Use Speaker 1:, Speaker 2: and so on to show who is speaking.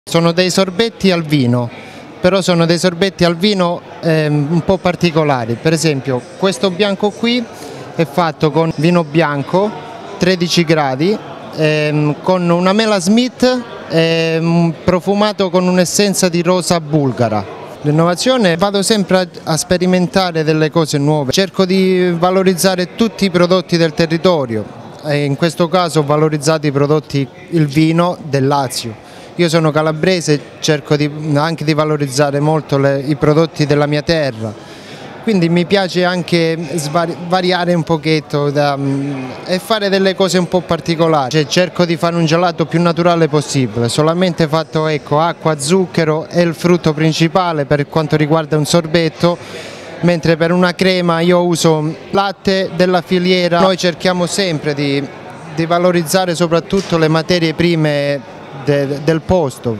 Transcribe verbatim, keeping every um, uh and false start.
Speaker 1: Sono dei sorbetti al vino, però sono dei sorbetti al vino eh, un po' particolari. Per esempio questo bianco qui è fatto con vino bianco, tredici gradi, ehm, con una mela Smith ehm, profumato con un'essenza di rosa bulgara. L'innovazione, vado sempre a, a sperimentare delle cose nuove, cerco di valorizzare tutti i prodotti del territorio e in questo caso ho valorizzato i prodotti, il vino del Lazio. Io sono calabrese, cerco di, anche di valorizzare molto le, i prodotti della mia terra, quindi mi piace anche svari, variare un pochetto da, e fare delle cose un po' particolari. Cioè, cerco di fare un gelato più naturale possibile, solamente fatto ecco, acqua, zucchero e il frutto principale per quanto riguarda un sorbetto, mentre per una crema io uso latte della filiera. Noi cerchiamo sempre di, di valorizzare soprattutto le materie prime del posto.